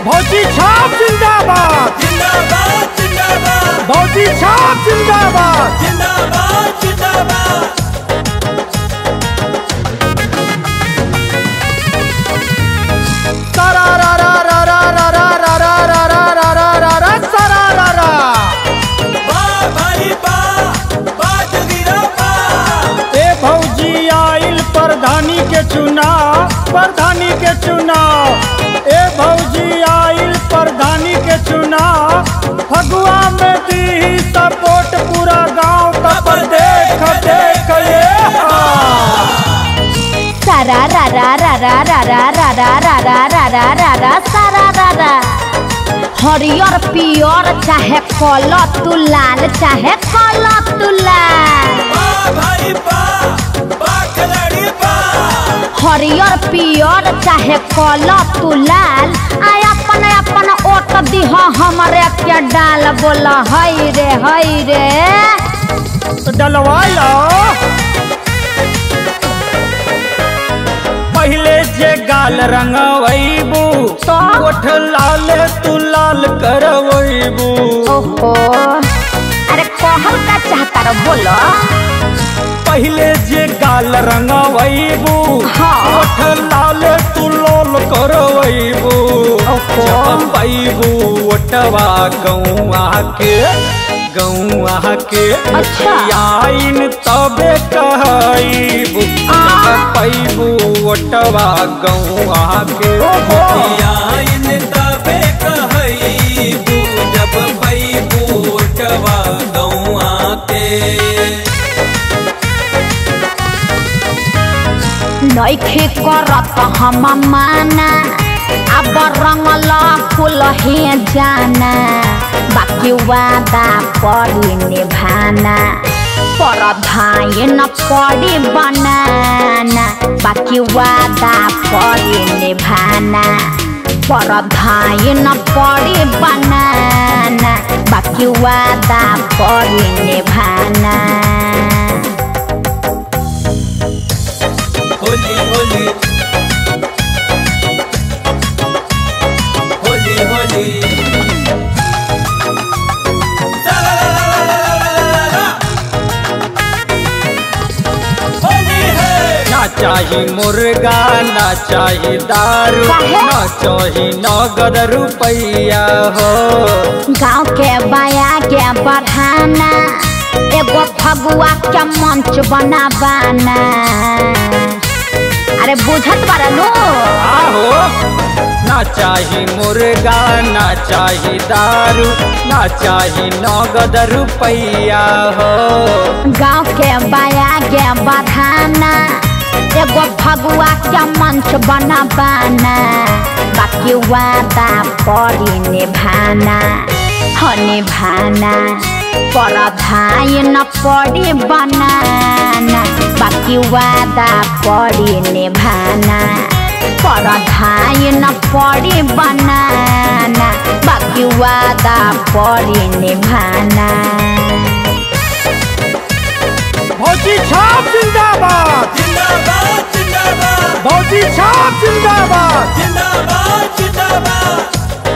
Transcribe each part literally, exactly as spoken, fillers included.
भौजी छाप जिंदाबाद जिंदाबाद जिंदाबाद भौजी छाप जिंदाबाद जिंदाबाद जिंदाबाद। सारा रा रा रा रा रा रा रा रा रा रा रा रा रा रा सारा रा रा। वाह भाई वाह वाह जोगिरा वाह। ए भौजी आइल प्रधानी के चुनाव प्रधानी के चुनाव ए भौजी आइल प्रधानी के चुनाव फगुआ में दी सपोर्ट पूरा गांव तब देख देख ये सारा रा रा रा रा रा रा रा रा रा रा रा रा रा रा सारा रा रा। हरियर पियर चाहे कल तू लाल चाहे कल तू लाल। वाह भाई वाह वाह खिलाड़ी वाह। हरियर पियर चाहे कल तू लाल आ अपन अपन ओट दीह हमरे के डाल बोल हई रे हई रे डलवाला। पहले जे गाल रंगवैबू तो ओठ लाल तू लाल करवैबू। ओहो अरे कहल का चाहता रे बोलो। पहले जे गाल रंगवैबू हाँ। ओठ लाल तू लाल करवैबू। ओहो। जब पैबू ओटवा गौआ के गौआ के अच्छा। आइन तबे कहैबू जब पैबू ओटवा गौआ के। आइन तबे कहैबू जब पैबू ओटवा गौआ के। नइखे करत हम माना अब रंगला फूल हे जाना बाकी वादा पड़ी निभाना परधाई न पड़ी बनाना बाकी वादा पड़ी निभाना परधाई न पड़ी बनाना बाकी वादा पड़ी निभाना। होली होली होली होली ला ला ला ला ला ला ला। होली है। ना चाही मुर्गा ना चाही दारू काहे? ना चाही नगद रुपैया हो। गाँव के बाया के बढ़ाना एगो फगुआ के मंच बनावाना। अरे बुझत बारा लो। आहो ना चाही मुर्गा ना चाही दारू ना चाही नगद रुपैया हो। गाँव के बाया के बढ़ाना एगो फगुआ के मंच बनावाना बाकी वादा पड़ी निभाना हो निभाना परधाई न पड़ी बनाना बाकी वादा पड़ी निभाना परधाई न पड़ी बनाना बाकी वादा पड़ी निभाना। भौजी छाप जिंदाबाद जिंदाबाद जिंदाबाद भौजी छाप जिंदाबाद जिंदाबाद जिंदाबाद।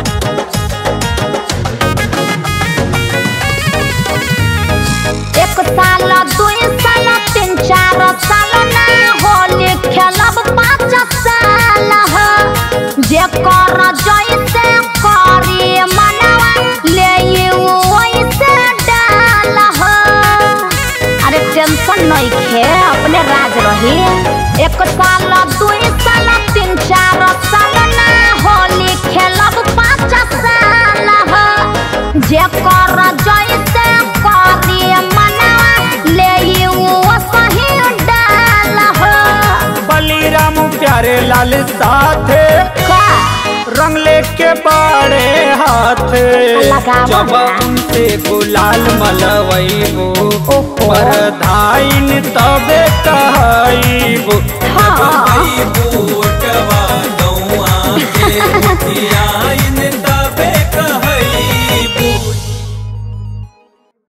एक साल दुई साल तीन चार साल ना होली खेलब पाँच साल हो जे कर जैसे करी मनवा ले वैसे डाल हो। अरे टेंशन नहीं खे अपने राज रही। एक साल दुई साल तीन चार साल ना होली खेलब पाँच साल हो जे कर जैसे करी मनवा ले सही डाल हो। बलिराम प्यारे लाल साथे का रंग लेके बाड़े हाथ लगावा जब ना। उनसे गुलाल मलवैबू ओहो। परधाइन तबे कहैबू हाँ। पैबू